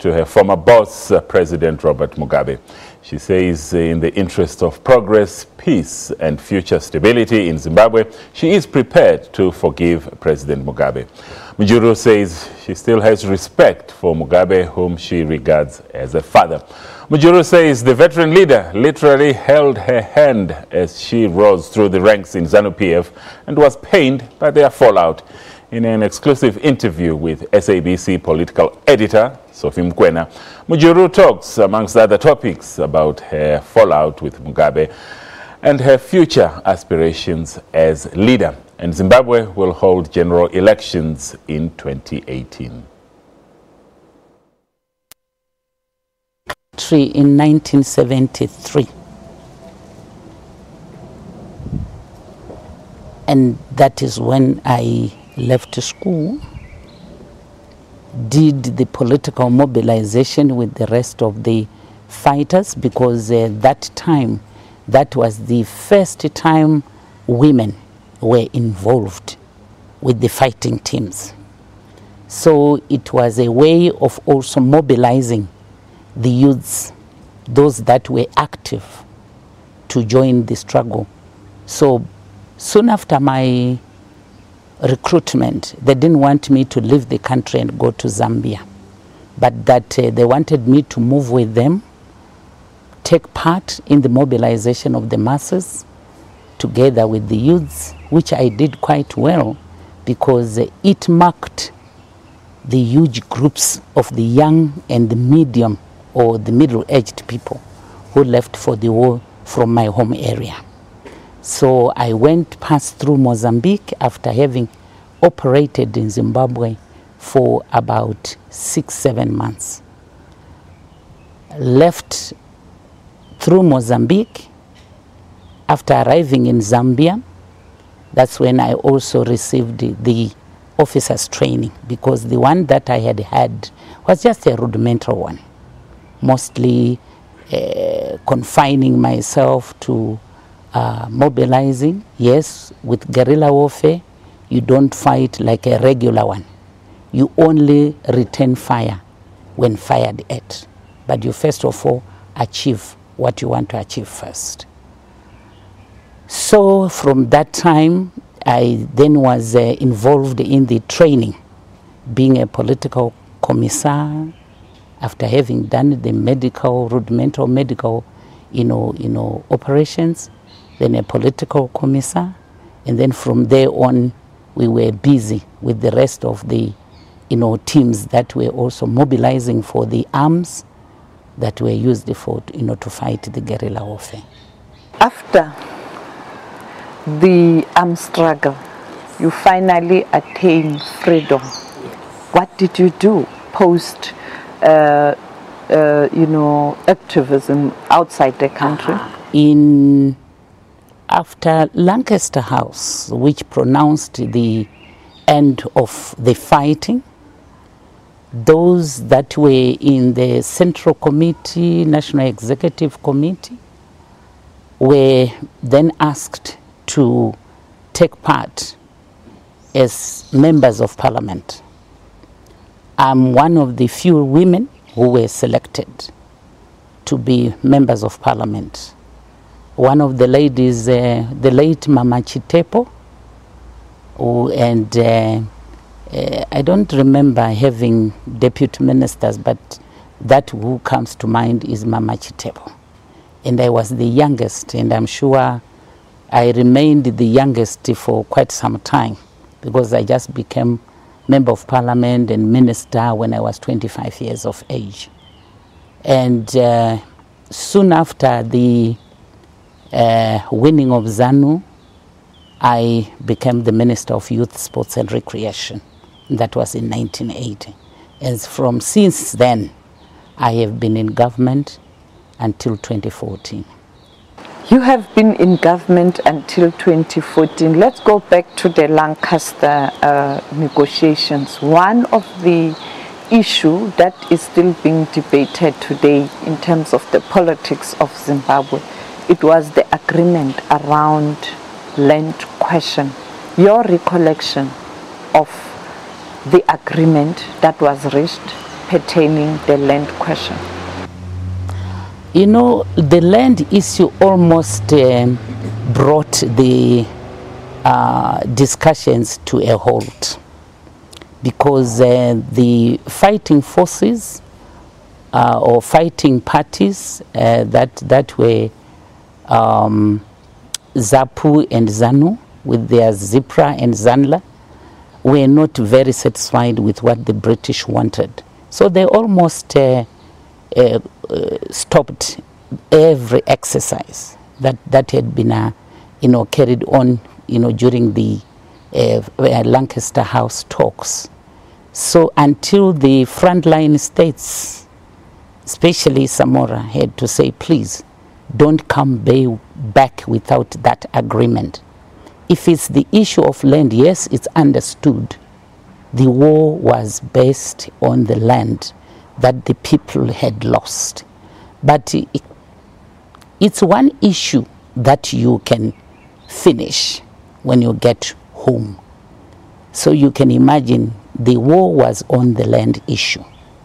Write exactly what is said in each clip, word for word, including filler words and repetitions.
to her former boss, uh, President Robert Mugabe. She says uh, in the interest of progress, peace and future stability in Zimbabwe, she is prepared to forgive President Mugabe. Mujuru says she still has respect for Mugabe, whom she regards as a father. Mujuru says the veteran leader literally held her hand as she rose through the ranks in Zanu P F and was pained by their fallout. In an exclusive interview with S A B C political editor Sophie Mokoena, Mujuru talks, amongst other topics, about her fallout with Mugabe and her future aspirations as leader. And Zimbabwe will hold general elections in twenty eighteen. In nineteen seventy-three. And that is when I left school, did the political mobilization with the rest of the fighters, because uh, that time, that was the first time women were involved with the fighting teams. So it was a way of also mobilizing the youths, those that were active, to join the struggle. So soon after my recruitment, they didn't want me to leave the country and go to Zambia, but that uh, they wanted me to move with them, take part in the mobilization of the masses together with the youths, which I did quite well, because uh, it marked the huge groups of the young and the medium or the middle-aged people who left for the war from my home area. So I went past through Mozambique after having operated in Zimbabwe for about six, seven months. Left through Mozambique. After arriving in Zambia, that's when I also received the, the officer's training, because the one that I had had was just a rudimentary one, mostly uh, confining myself to Uh, mobilizing. Yes, with guerrilla warfare, you don't fight like a regular one. You only return fire when fired at. But you first of all achieve what you want to achieve first. So from that time, I then was uh, involved in the training, being a political commissar, after having done the medical, rudimental medical, you know, you know, operations, then a political commissar, and then from there on we were busy with the rest of the you know teams that were also mobilizing for the arms that were used for you know to fight the guerrilla warfare. After the armed struggle, you finally attained freedom. What did you do post uh, uh, you know activism outside the country? In After Lancaster House, which pronounced the end of the fighting, those that were in the Central Committee, National Executive Committee, were then asked to take part as members of Parliament. I'm one of the few women who were selected to be members of Parliament. One of the ladies, uh, the late Mama Chitepo, who, and uh, uh, I don't remember having deputy ministers, but that who comes to mind is Mama Chitepo. And I was the youngest, and I'm sure I remained the youngest for quite some time, because I just became member of Parliament and minister when I was twenty-five years of age. And uh, soon after the Uh, winning of Zanu, I became the Minister of Youth, Sports and Recreation. That was in nineteen eighty. And from since then, I have been in government until twenty fourteen. You have been in government until twenty fourteen. Let's go back to the Lancaster uh, negotiations. One of the issues that is still being debated today in terms of the politics of Zimbabwe, it was the agreement around land question. Your recollection of the agreement that was reached pertaining the land question? You know, the land issue almost um, brought the uh, discussions to a halt, because uh, the fighting forces uh, or fighting parties uh, that, that were um, ZAPU and ZANU with their ZIPRA and ZANLA were not very satisfied with what the British wanted. So they almost uh, uh, uh, stopped every exercise that, that had been uh, you know, carried on you know, during the uh, uh, Lancaster House talks. So until the frontline states, especially Samora, had to say, please, don't come back without that agreement. If it's the issue of land, yes, it's understood. The war was based on the land that the people had lost. But it, it's one issue that you can finish when you get home. So you can imagine the war was on the land issue.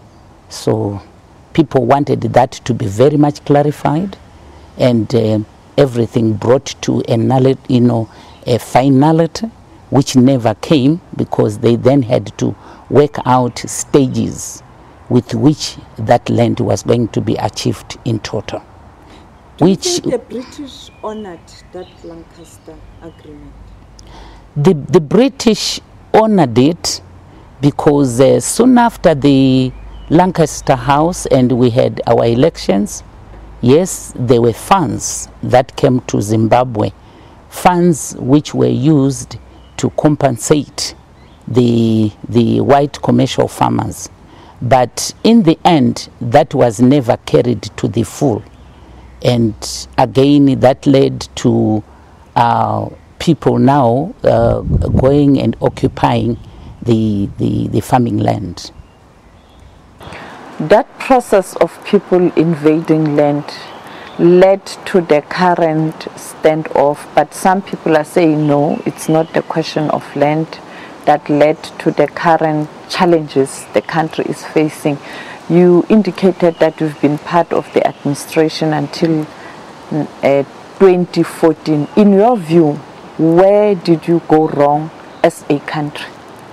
So people wanted that to be very much clarified, and uh, everything brought to a, you know, a finality, which never came, because they then had to work out stages with which that land was going to be achieved in total. Do which you think the British honored that Lancaster agreement? The, the British honored it, because uh, soon after the Lancaster House and we had our elections, yes, there were funds that came to Zimbabwe, funds which were used to compensate the, the white commercial farmers. But in the end, that was never carried to the full. And again, that led to uh, people now uh, going and occupying the, the, the farming land. That process of people invading land led to the current standoff, but some people are saying no, it's not the question of land that led to the current challenges the country is facing. You indicated that you've been part of the administration until uh, twenty fourteen. In your view, where did you go wrong as a country?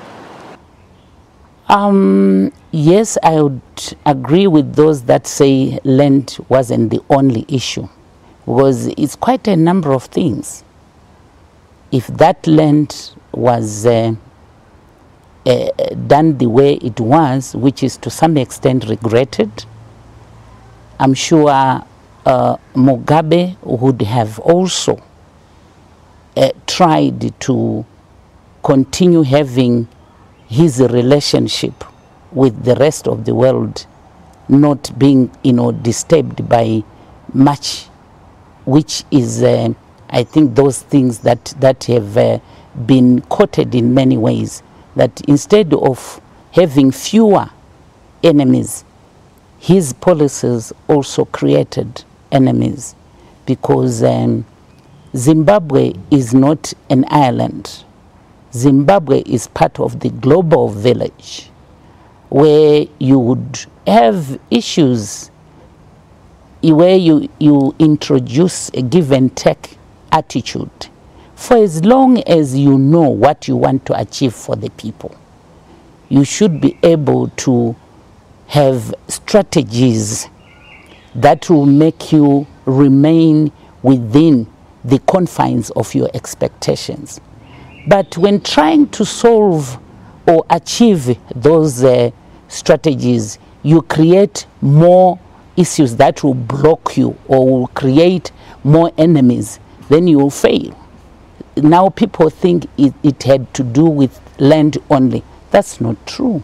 Um, yes, I would agree with those that say land wasn't the only issue, because it's quite a number of things. If that land was uh, uh, done the way it was, which is to some extent regretted, I'm sure uh, Mugabe would have also uh, tried to continue having his relationship with the rest of the world not being, you know, disturbed by much, which is, uh, I think, those things that, that have uh, been quoted in many ways, that instead of having fewer enemies, his policies also created enemies, because um, Zimbabwe is not an island. Zimbabwe is part of the global village, where you would have issues where you, you introduce a give and take attitude for as long as you know what you want to achieve for the people. You should be able to have strategies that will make you remain within the confines of your expectations. But when trying to solve or achieve those uh, strategies, you create more issues that will block you or will create more enemies, then you will fail. Now people think it, it had to do with land only. That's not true.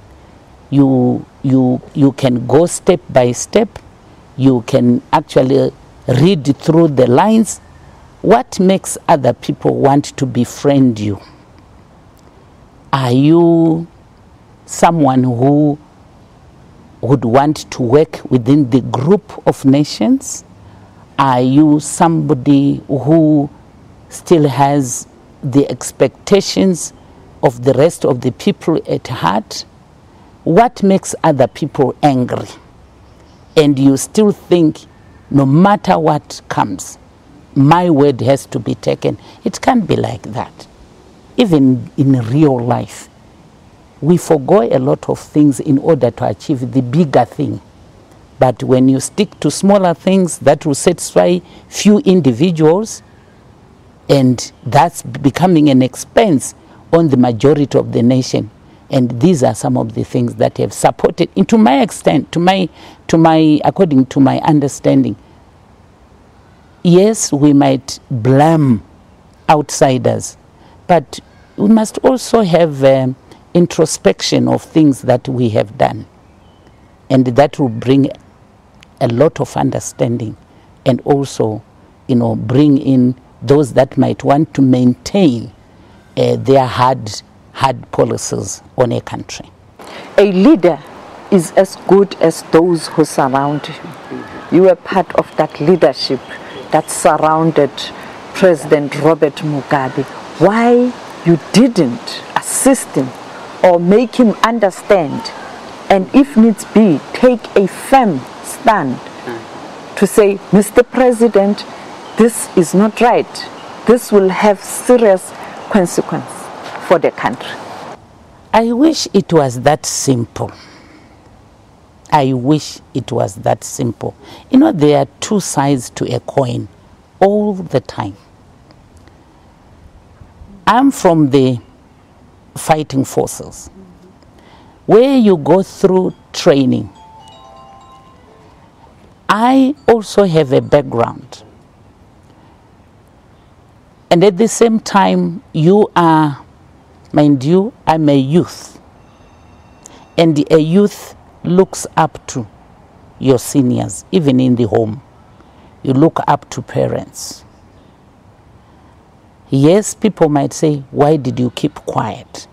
You, you, you can go step by step. You can actually read through the lines. What makes other people want to befriend you? Are you someone who would want to work within the group of nations? Are you somebody who still has the expectations of the rest of the people at heart? what makes other people angry, and you still think no matter what comes, my word has to be taken. It can't be like that. Even in real life, we forgo a lot of things in order to achieve the bigger thing. But when you stick to smaller things that will satisfy few individuals, and that's becoming an expense on the majority of the nation. And these are some of the things that have supported, and to my extent, to my, to my, according to my understanding, yes, we might blame outsiders, but we must also have um, introspection of things that we have done. And that will bring a lot of understanding, and also, you know, bring in those that might want to maintain uh, their hard, hard policies on a country. A leader is as good as those who surround him. You were part of that leadership that surrounded President Robert Mugabe. Why you didn't assist him or make him understand, and if needs be, take a firm stand to say, Mister President, this is not right. This will have serious consequence for the country. I wish it was that simple. I wish it was that simple. You know, there are two sides to a coin all the time. I'm from the fighting forces, where you go through training. I also have a background. And at the same time, you are, mind you, I'm a youth. And a youth looks up to your seniors, even in the home. You look up to parents. Yes, people might say, why did you keep quiet?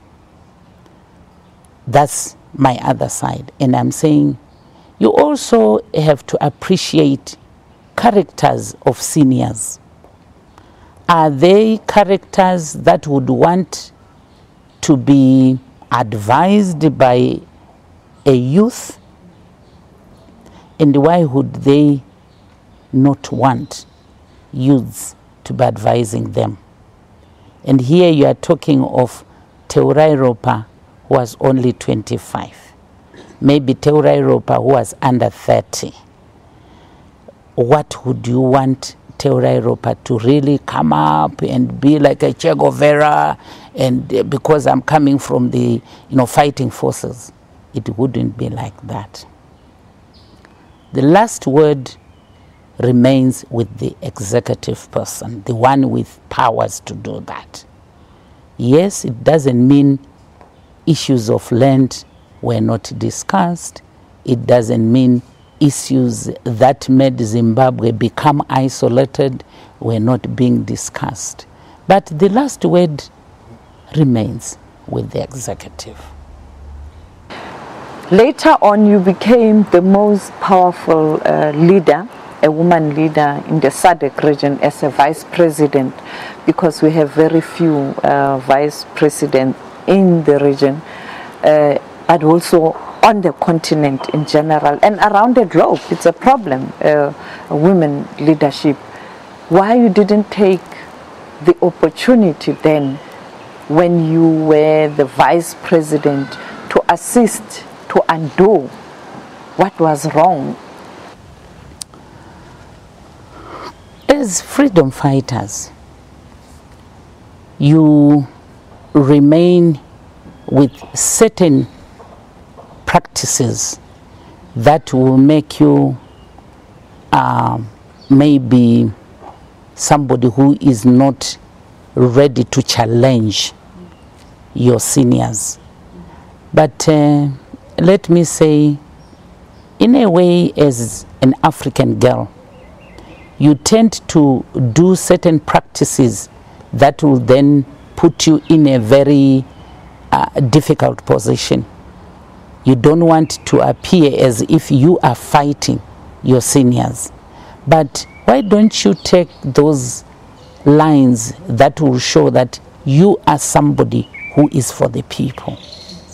That's my other side. And I'm saying, you also have to appreciate characters of seniors. Are they characters that would want to be advised by a youth? And why would they not want youths to be advising them? And here you are talking of Teurai Ropa, who was only twenty-five. Maybe Teurai Ropa, who was under thirty. What would you want Teurai Ropa to really come up and be like a Che Guevara, and uh, because I'm coming from the, you know, fighting forces? It wouldn't be like that. The last word remains with the executive person, the one with powers to do that. Yes, it doesn't mean issues of land were not discussed. It doesn't mean issues that made Zimbabwe become isolated were not being discussed. But the last word remains with the executive. Later on, you became the most powerful uh, leader, a woman leader in the S A D C region as a vice president, because we have very few uh, vice presidents in the region, uh, but also on the continent in general and around the globe. It's a problem, uh, women leadership. Why you didn't take the opportunity then, when you were the vice president, to assist, to undo what was wrong? As freedom fighters, you remain with certain practices that will make you uh, maybe somebody who is not ready to challenge your seniors. But uh, let me say, in a way, as an African girl, you tend to do certain practices that will then put you in a very uh, difficult position. You don't want to appear as if you are fighting your seniors. But why don't you take those lines that will show that you are somebody who is for the people?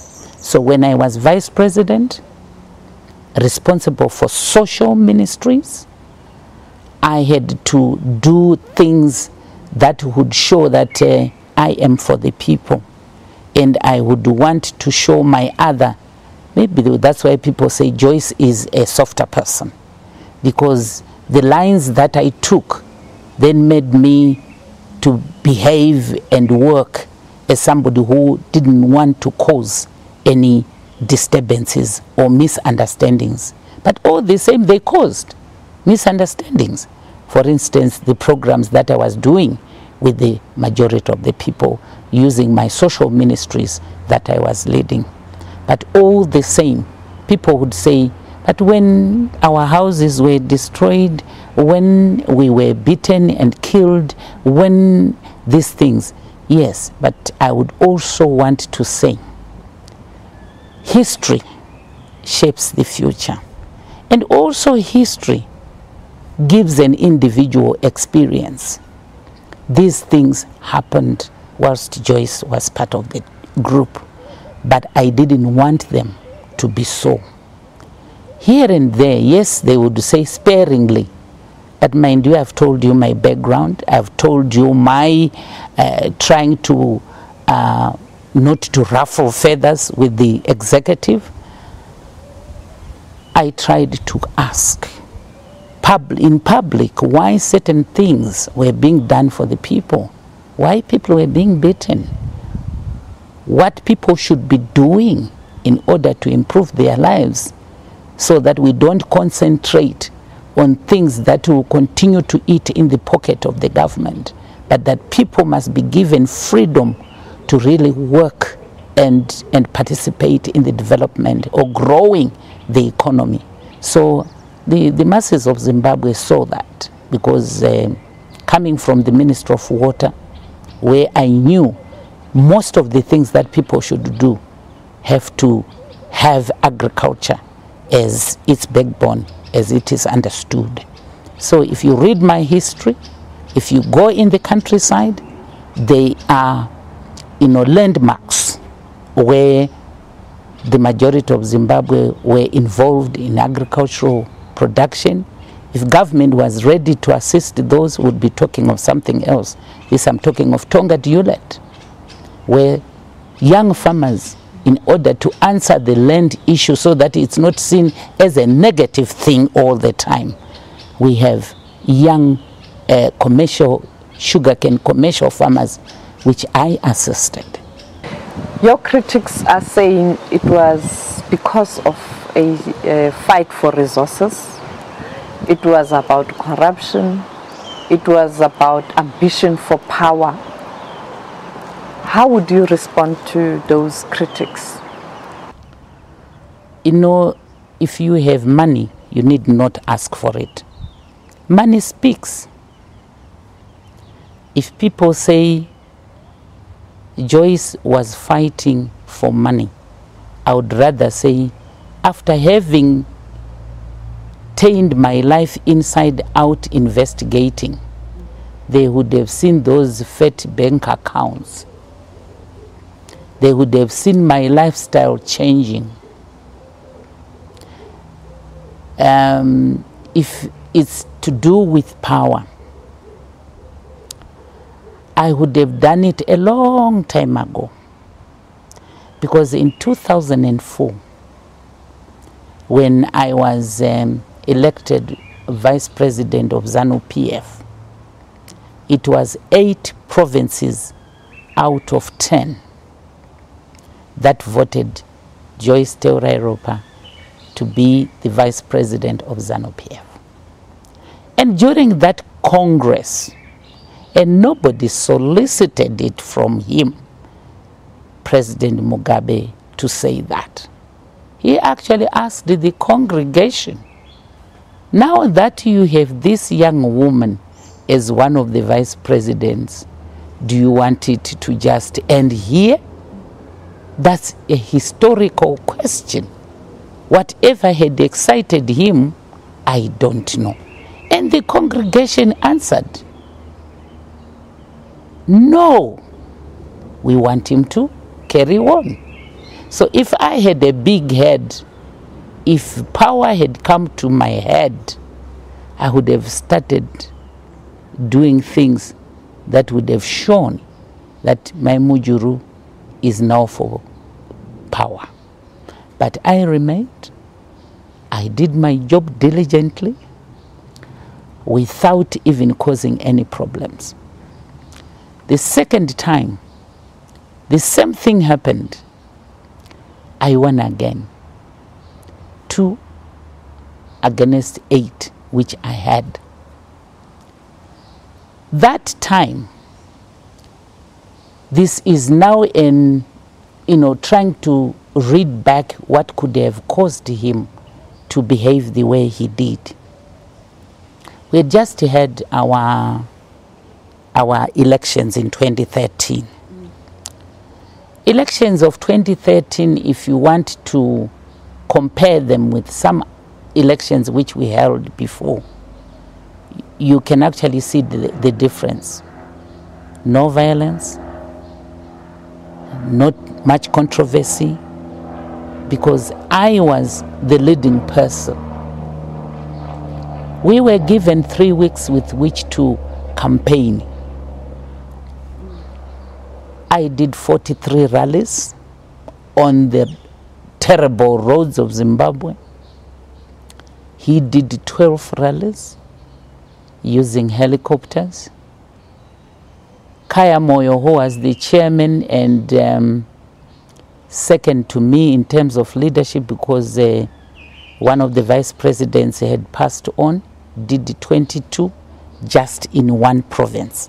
So when I was vice president, responsible for social ministries, I had to do things that would show that uh, I am for the people. And I would want to show my other, maybe that's why people say Joyce is a softer person, because the lines that I took then made me to behave and work as somebody who didn't want to cause any disturbances or misunderstandings. But all the same, they caused misunderstandings. For instance, the programs that I was doing with the majority of the people using my social ministries that I was leading. But all the same, people would say, but when our houses were destroyed, when we were beaten and killed, when these things, yes, but I would also want to say, history shapes the future. And also history gives an individual experience. These things happened whilst Joyce was part of the group, but I didn't want them to be so. Here and there, yes, they would say sparingly, but mind you, I've told you my background, I've told you my uh, trying to uh, not to ruffle feathers with the executive. I tried to ask pub in public why certain things were being done for the people, why people were being beaten, what people should be doing in order to improve their lives, so that we don't concentrate on things that will continue to eat in the pocket of the government, but that people must be given freedom to really work and, and participate in the development or growing the economy. So the, the masses of Zimbabwe saw that, because uh, coming from the Ministry of Water, where I knew most of the things that people should do have to have agriculture as its backbone, as it is understood. So if you read my history, if you go in the countryside, they are, you know, landmarks where the majority of Zimbabwe were involved in agricultural production. If government was ready to assist those, who would be talking of something else. This I'm talking of Tonga Dewlet, where young farmers, in order to answer the land issue so that it's not seen as a negative thing all the time, we have young uh, commercial sugarcane commercial farmers, which I assisted. Your critics are saying it was because of a, a fight for resources, it was about corruption, it was about ambition for power. How would you respond to those critics? You know, if you have money, you need not ask for it. Money speaks. If people say Joyce was fighting for money, I would rather say, after having turned my life inside out investigating, they would have seen those fat bank accounts. They would have seen my lifestyle changing. Um, if it's to do with power, I would have done it a long time ago. Because in two thousand four, when I was um, elected vice president of Zanu P F, it was eight provinces out of ten that voted Joyce Mujuru to be the vice president of Zanu P F. And during that Congress, and nobody solicited it from him, President Mugabe, to say that. He actually asked the congregation, now that you have this young woman as one of the vice presidents, do you want it to just end here? That's a historical question. Whatever had excited him, I don't know. And the congregation answered, no, we want him to carry on. So if I had a big head, if power had come to my head, I would have started doing things that would have shown that my Mujuru is now for power. But I remained. I did my job diligently without even causing any problems. The second time, the same thing happened. I won again. Two against eight, which I had. That time, this is now in, you know, trying to read back what could have caused him to behave the way he did. We had just had our, our elections in twenty thirteen. Mm. Elections of twenty thirteen, if you want to compare them with some elections which we held before, you can actually see the, the difference. No violence, not much controversy, because I was the leading person. We were given three weeks with which to campaign. I did forty-three rallies on the terrible roads of Zimbabwe. He did twelve rallies using helicopters. Kaya Moyo, who was the chairman and um, second to me in terms of leadership, because uh, one of the vice presidents had passed on, did twenty-two just in one province.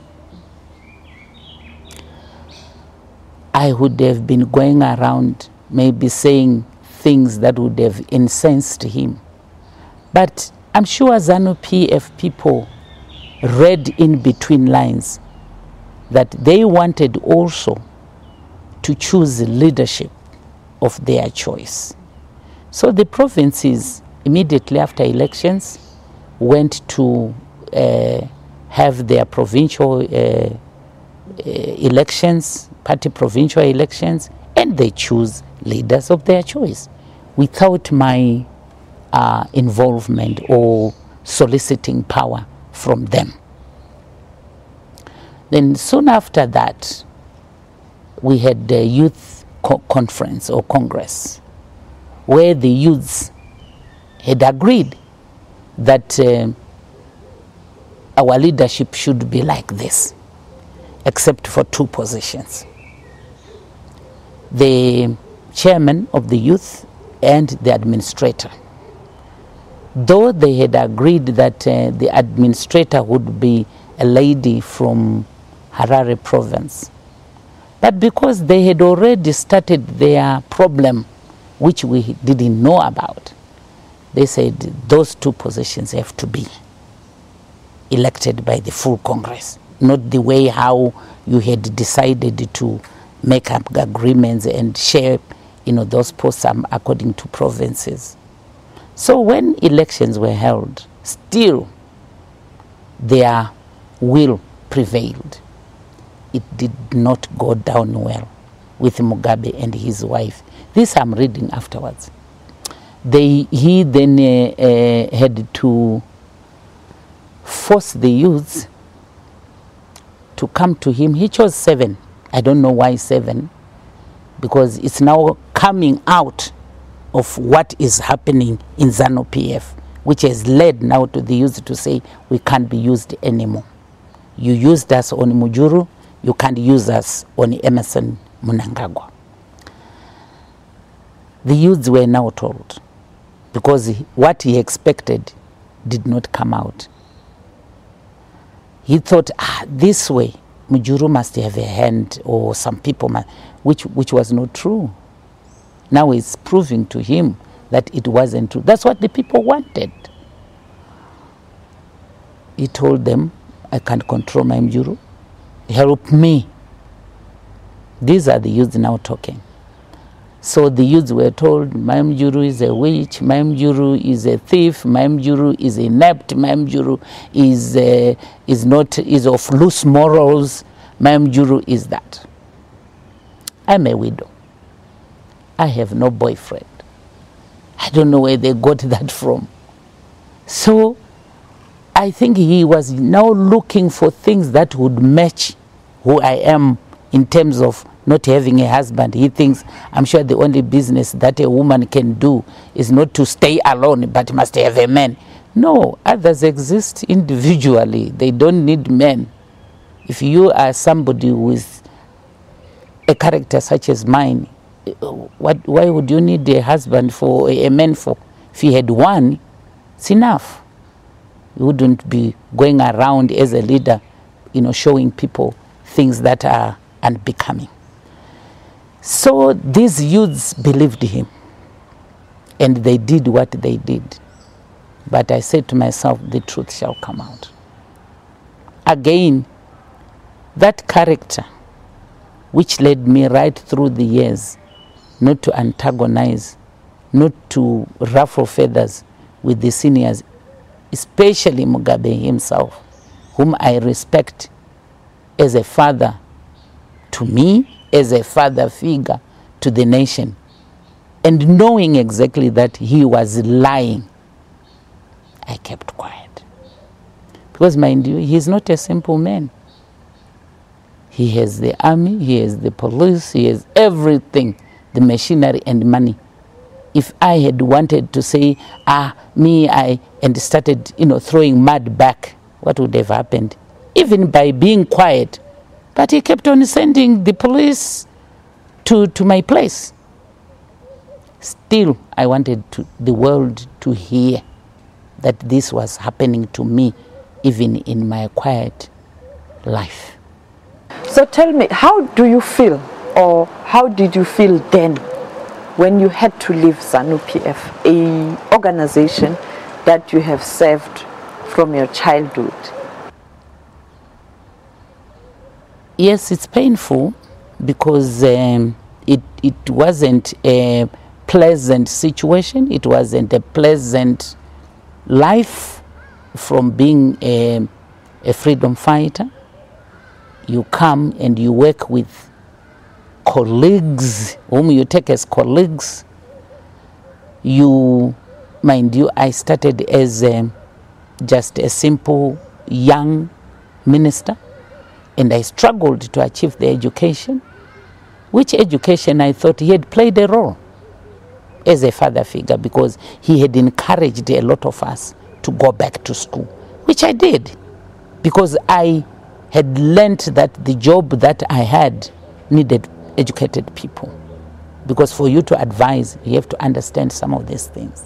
I would have been going around maybe saying things that would have incensed him. But I'm sure Zanu P F people read in between lines that they wanted also to choose the leadership of their choice. So the provinces, immediately after elections, went to uh, have their provincial uh, uh, elections, party provincial elections, and they choose leaders of their choice without my uh, involvement or soliciting power from them. Then soon after that, we had the youth co conference or congress, where the youths had agreed that uh, our leadership should be like this, except for two positions. The chairman of the youth and the administrator. Though they had agreed that uh, the administrator would be a lady from Harare province, but because they had already started their problem, which we didn't know about, they said those two positions have to be elected by the full Congress, not the way how you had decided to make up agreements and share, you know, those posts according to provinces. So when elections were held, still their will prevailed. It did not go down well with Mugabe and his wife. This I'm reading afterwards. They, he then uh, uh, had to force the youths to come to him. He chose seven. I don't know why seven, because it's now coming out of what is happening in Zanu P F, which has led now to the youth to say we can't be used anymore. You used us on Mujuru, you can't use us on Emerson Mnangagwa. The youths were now told, because what he expected did not come out. He thought, ah, this way, Mujuru must have a hand, or some people must, which, which was not true. Now it's proving to him that it wasn't true. That's what the people wanted. He told them, I can't control my Mujuru. Help me. These are the youths now talking. So the youths were told, my Mujuru is a witch, my Mujuru is a thief, my Mujuru is inept, my Mujuru is, uh, is, not, is of loose morals, my Mujuru is that. I'm a widow. I have no boyfriend. I don't know where they got that from. So I think he was now looking for things that would match who I am in terms of not having a husband. He thinks, I'm sure the only business that a woman can do is not to stay alone, but must have a man. No, others exist individually. They don't need men. If you are somebody with a character such as mine, what, why would you need a husband for, a man for? If you had one, it's enough. You wouldn't be going around as a leader, you know, showing people things that are unbecoming. So these youths believed him, and they did what they did. But I said to myself, the truth shall come out. Again, that character, which led me right through the years, not to antagonize, not to ruffle feathers with the seniors, especially Mugabe himself, whom I respect as a father to me, as a father figure to the nation, and knowing exactly that he was lying, I kept quiet. Because mind you, he's not a simple man. He has the army, he has the police, he has everything, the machinery and money. If I had wanted to say, ah, me, I, and started, you know, throwing mud back, what would have happened? Even by being quiet. But he kept on sending the police to, to my place. Still, I wanted to, the world to hear that this was happening to me, even in my quiet life. So tell me, how do you feel, or how did you feel then when you had to leave Zanu P F, a organization that you have served from your childhood? Yes, it's painful because um, it, it wasn't a pleasant situation. It wasn't a pleasant life from being a, a freedom fighter. You come and you work with colleagues whom you take as colleagues. You, mind you, I started as a, just a simple young minister, and I struggled to achieve the education, which education I thought he had played a role as a father figure, because he had encouraged a lot of us to go back to school, which I did, because I had learnt that the job that I had needed educated people. Because for you to advise, you have to understand some of these things.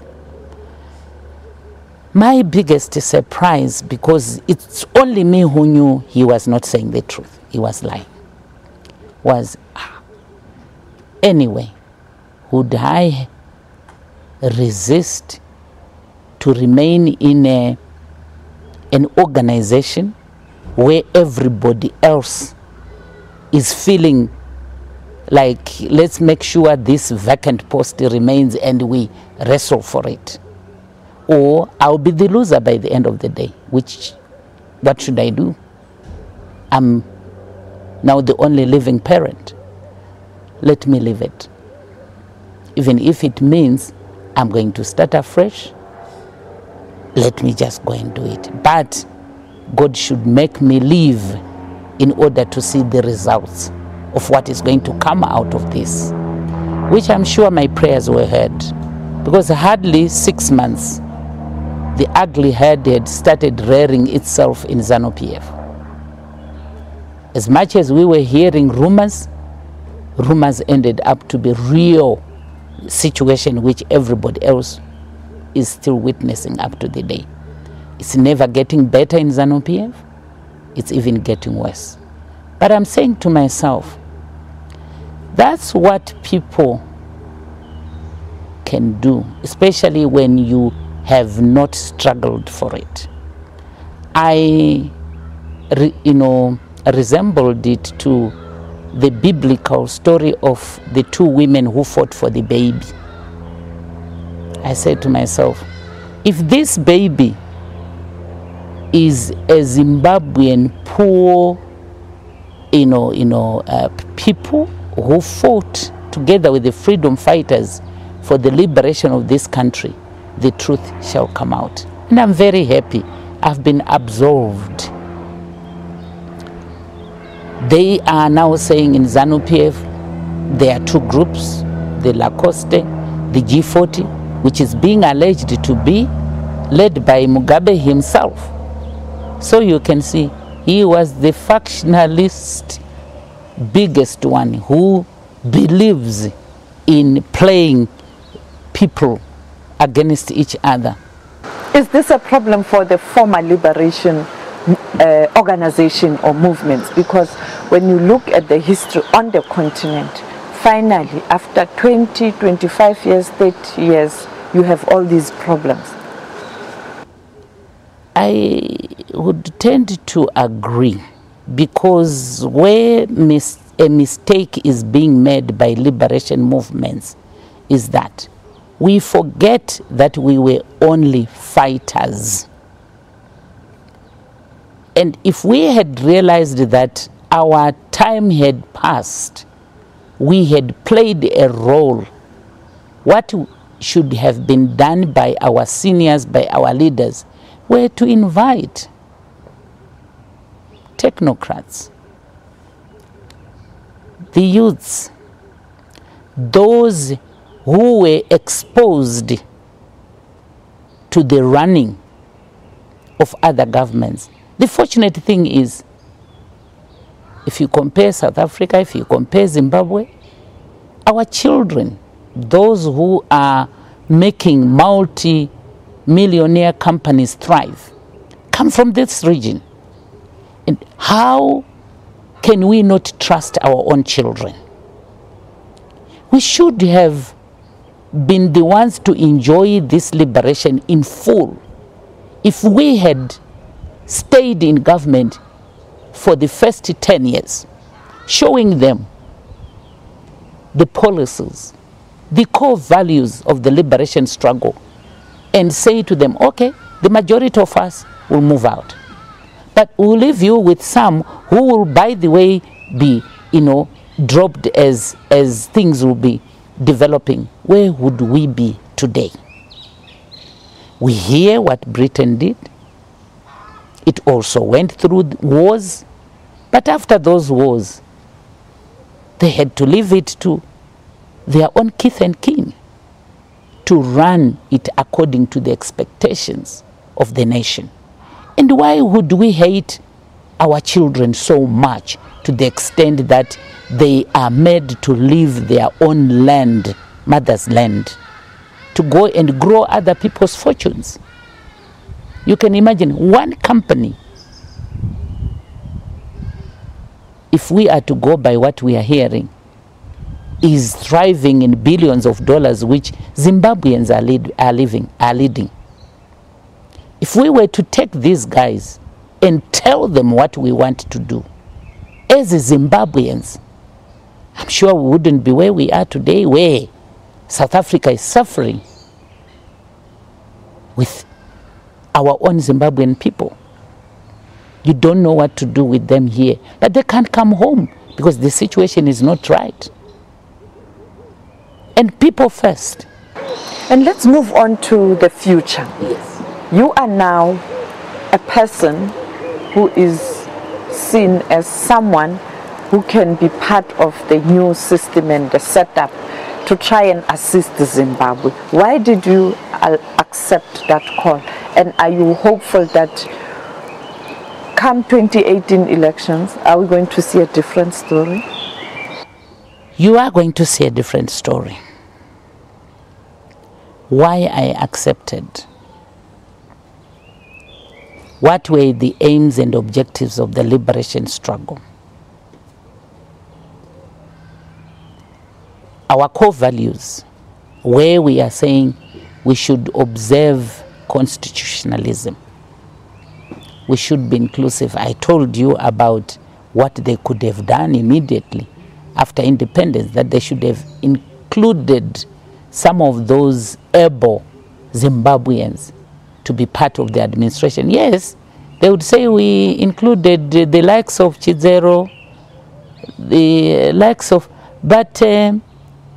My biggest surprise, because it's only me who knew he was not saying the truth, he was lying, was, ah, anyway, would I resist to remain in a, an organization where everybody else is feeling like, let's make sure this vacant post remains and we wrestle for it? Or I'll be the loser by the end of the day, which, what should I do? I'm now the only living parent. Let me leave it. Even if it means I'm going to start afresh, let me just go and do it. But God should make me live in order to see the results of what is going to come out of this, which I'm sure my prayers were heard. Because hardly six months, the ugly head had started rearing itself in Zanu P F. As much as we were hearing rumors, rumors ended up to be real situation which everybody else is still witnessing up to the day. It's never getting better in Zanu P F. It's even getting worse. But I'm saying to myself, that's what people can do, especially when you have not struggled for it. I, re, you know, resembled it to the biblical story of the two women who fought for the baby. I said to myself, if this baby is a Zimbabwean poor, you know, you know, uh, people who fought together with the freedom fighters for the liberation of this country, the truth shall come out. And I'm very happy. I've been absolved. They are now saying in Zanu P F, there are two groups, the Lacoste, the G forty, which is being alleged to be led by Mugabe himself. So you can see, he was the factionalist, biggest one, who believes in playing people against each other. Is this a problem for the former liberation uh, organization or movements? Because when you look at the history on the continent, finally, after twenty, twenty-five years, thirty years, you have all these problems. I would tend to agree, because where mis a mistake is being made by liberation movements is that we forget that we were only fighters. And if we had realized that our time had passed, we had played a role, what should have been done by our seniors, by our leaders, were to invite technocrats, the youths, those who were exposed to the running of other governments. The fortunate thing is, if you compare South Africa, if you compare Zimbabwe, our children, those who are making multi-millionaire companies thrive, come from this region. And how can we not trust our own children? We should have been the ones to enjoy this liberation in full if we had stayed in government for the first ten years, showing them the policies, the core values of the liberation struggle, and say to them, okay, the majority of us will move out. But we'll leave you with some who will, by the way, be, you know, dropped as, as things will be developing. Where would we be today? We hear what Britain did. It also went through wars, but after those wars, they had to leave it to their own kith and kin to run it according to the expectations of the nation. And why would we hate our children so much to the extent that they are made to leave their own land, mother's land, to go and grow other people's fortunes? You can imagine one company, if we are to go by what we are hearing, is thriving in billions of dollars, which Zimbabweans are, lead, are, living, are leading. If we were to take these guys and tell them what we want to do, as Zimbabweans, I'm sure we wouldn't be where we are today, where South Africa is suffering with our own Zimbabwean people. You don't know what to do with them here, but they can't come home because the situation is not right. And people first. And let's move on to the future. Yes. You are now a person who is seen as someone who can be part of the new system and the setup to try and assist Zimbabwe. Why did you accept that call? And are you hopeful that come twenty eighteen elections, are we going to see a different story? You are going to see a different story. Why I accepted? What were the aims and objectives of the liberation struggle? Our core values, where we are saying we should observe constitutionalism. We should be inclusive. I told you about what they could have done immediately after independence, that they should have included some of those able Zimbabweans to be part of the administration. Yes, they would say we included the likes of Chizero, the likes of, but uh,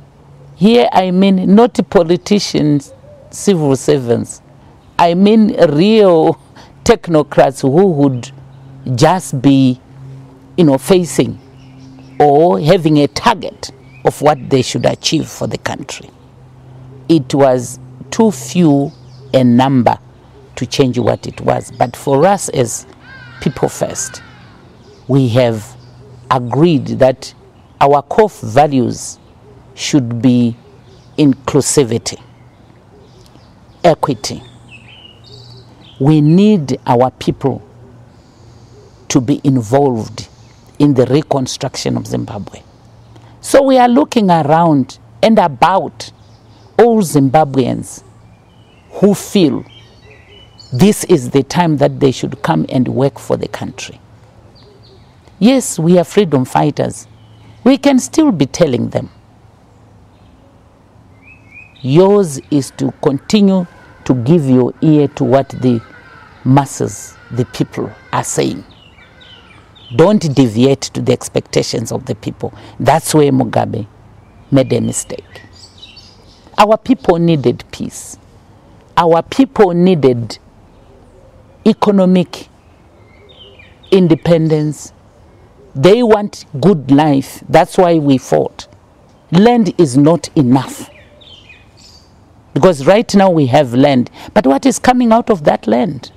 Here I mean not politicians, civil servants. I mean real technocrats who would just be, you know, facing or having a target of what they should achieve for the country. It was too few a number to change what it was. But for us as People First, we have agreed that our core values should be inclusivity, equity. We need our people to be involved in the reconstruction of Zimbabwe. So we are looking around and about all Zimbabweans who feel this is the time that they should come and work for the country. Yes, we are freedom fighters. We can still be telling them, yours is to continue to give your ear to what the masses, the people are saying. Don't deviate to the expectations of the people. That's where Mugabe made a mistake. Our people needed peace. Our people needed economic independence. They want good life. That's why we fought. Land is not enough. Because right now we have land. But what is coming out of that land?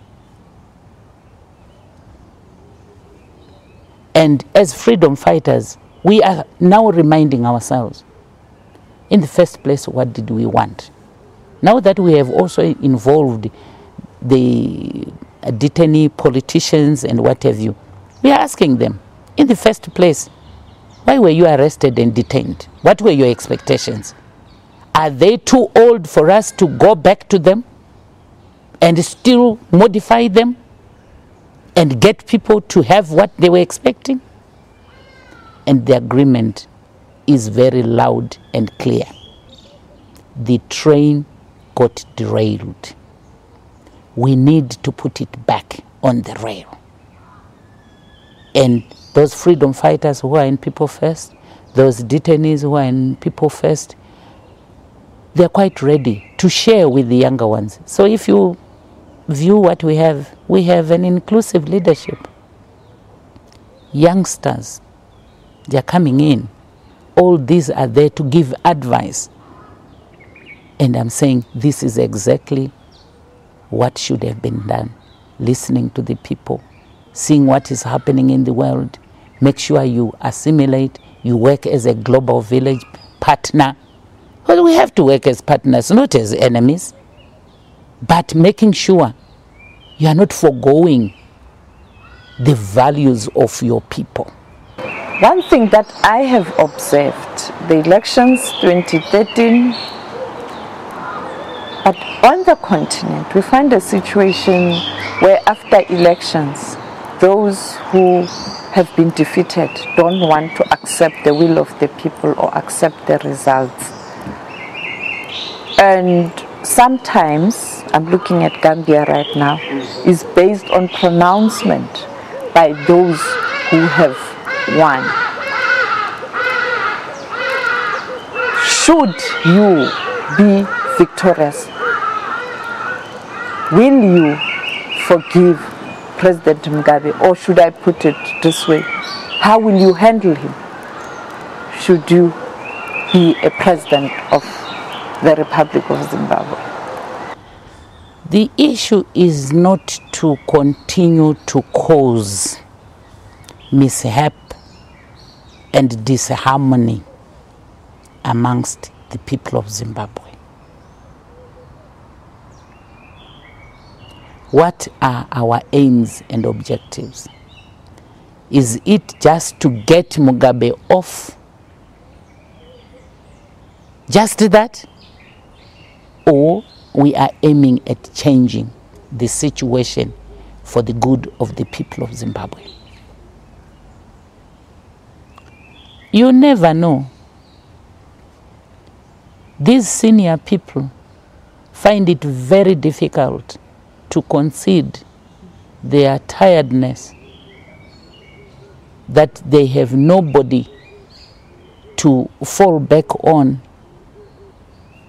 And as freedom fighters, we are now reminding ourselves, in the first place, what did we want? Now that we have also involved the detainee politicians and what have you, we are asking them, in the first place, why were you arrested and detained? What were your expectations? Are they too old for us to go back to them and still modify them and get people to have what they were expecting? And the agreement is very loud and clear. The train got derailed. We need to put it back on the rail. And those freedom fighters who are in People First, those detainees who are in People First, they're quite ready to share with the younger ones. So if you view what we have, we have an inclusive leadership. Youngsters, they're coming in. All these are there to give advice. And I'm saying this is exactly what should have been done. Listening to the people, seeing what is happening in the world, make sure you assimilate, you work as a global village partner. Well, we have to work as partners, not as enemies, but making sure you are not foregoing the values of your people. One thing that I have observed, the elections twenty thirteen, but on the continent we find a situation where after elections, those who have been defeated don't want to accept the will of the people or accept the results. And sometimes, I'm looking at Gambia right now, is based on pronouncement by those who have won. Should you be victorious, will you forgive President Mugabe, or should I put it this way, how will you handle him should you be a president of the Republic of Zimbabwe? The issue is not to continue to cause mishap and disharmony amongst the people of Zimbabwe. What are our aims and objectives? Is it just to get Mugabe off? Just that? Or we are aiming at changing the situation for the good of the people of Zimbabwe? You never know. These senior people find it very difficult to concede their tiredness, that they have nobody to fall back on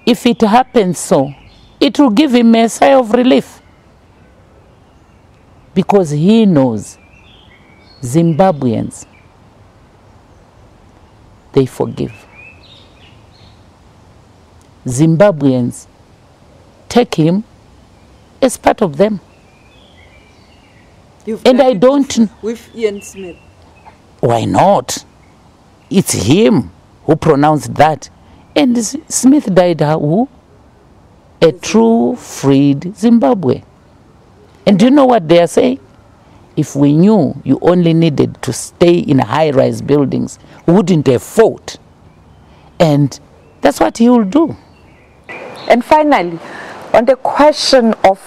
if it happens so, it will give him a sigh of relief. Because he knows Zimbabweans, they forgive. Zimbabweans take him as part of them. You've And done I it don't... with, with Ian Smith. Why not? It's him who pronounced that. And S- Smith died who? A true freed Zimbabwe. And do you know what they are saying? If we knew you only needed to stay in high-rise buildings, we wouldn't have fought. And that's what he will do. And finally, on the question of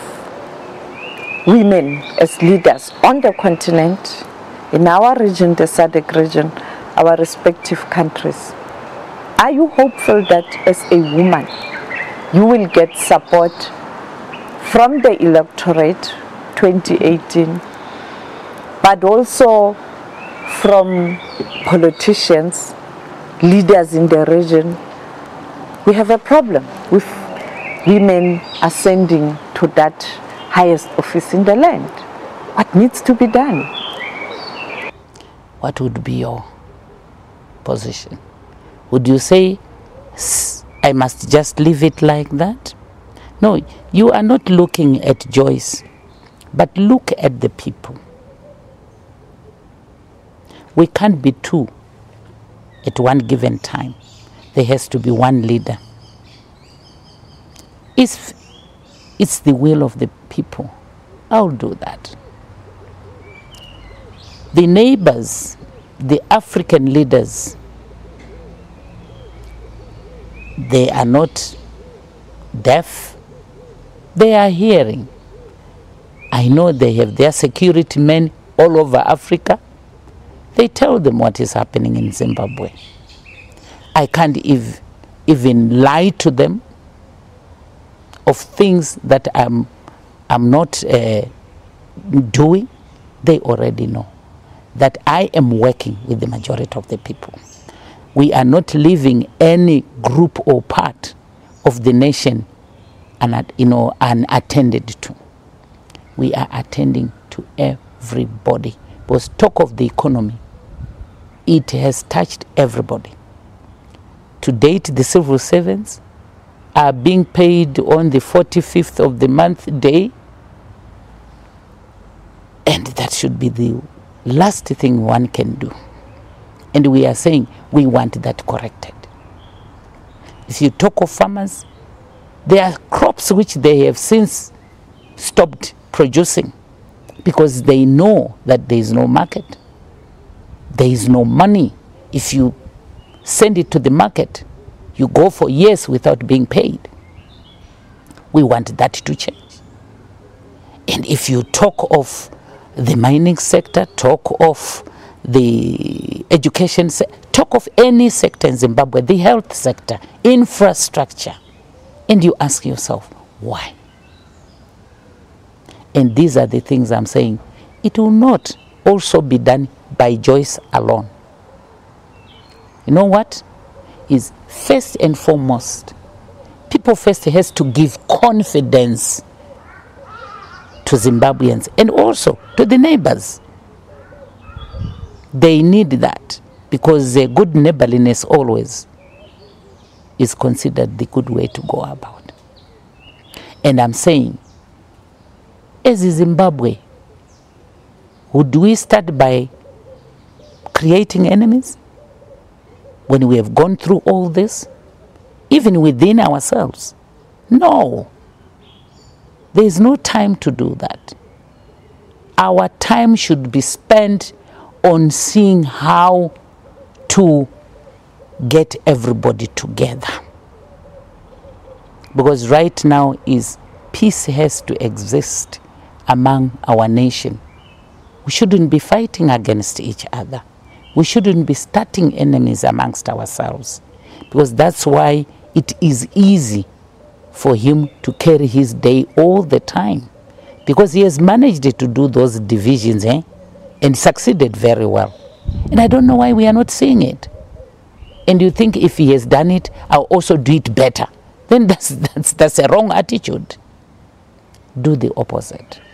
women as leaders on the continent, in our region, the S A D C region, our respective countries, are you hopeful that as a woman, you will get support from the electorate twenty eighteen, but also from politicians, leaders in the region? We have a problem with women ascending to that highest office in the land. What needs to be done? What would be your position? Would you say, I must just leave it like that? No, you are not looking at Joyce, but look at the people. We can't be two at one given time. There has to be one leader. It's, it's the will of the people. I'll do that. The neighbors, the African leaders, they are not deaf. They are hearing. I know they have their security men all over Africa. They tell them what is happening in Zimbabwe. I can't ev- even lie to them of things that I'm, I'm not uh, doing. They already know that I am working with the majority of the people. We are not leaving any group or part of the nation un- you know, unattended to. We are attending to everybody. Because talk of the economy, it has touched everybody. To date, the civil servants are being paid on the forty-fifth of the month day. And that should be the last thing one can do. And we are saying we want that corrected. If you talk of farmers, there are crops which they have since stopped producing because they know that there is no market. There is no money. If you send it to the market, you go for years without being paid. We want that to change. And if you talk of the mining sector, talk of the education sector, talk of any sector in Zimbabwe, the health sector, infrastructure, and you ask yourself, why? And these are the things I'm saying. It will not also be done by Joyce alone. You know what? Is first and foremost, people first has to give confidence to Zimbabweans and also to the neighbors. They need that because a good neighborliness always is considered the good way to go about. And I'm saying, as Zimbabwe, would we start by creating enemies when we have gone through all this, even within ourselves? No. There is no time to do that. Our time should be spent on seeing how to get everybody together. Because right now is peace has to exist among our nation. We shouldn't be fighting against each other. We shouldn't be starting enemies amongst ourselves. Because that's why it is easy for him to carry his day all the time. Because he has managed to do those divisions eh? and succeeded very well. And I don't know why we are not seeing it. And you think if he has done it, I'll also do it better. then that's, that's, that's a wrong attitude. Do the opposite.